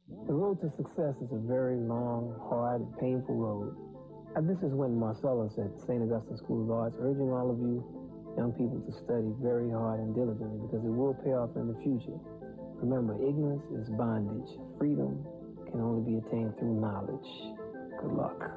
The road to success is a very long, hard, and painful road. And this is Wynton Marsalis at St. Augustine School of Arts, urging all of you young people to study very hard and diligently because it will pay off in the future. Remember, ignorance is bondage. Freedom can only be attained through knowledge. Good luck.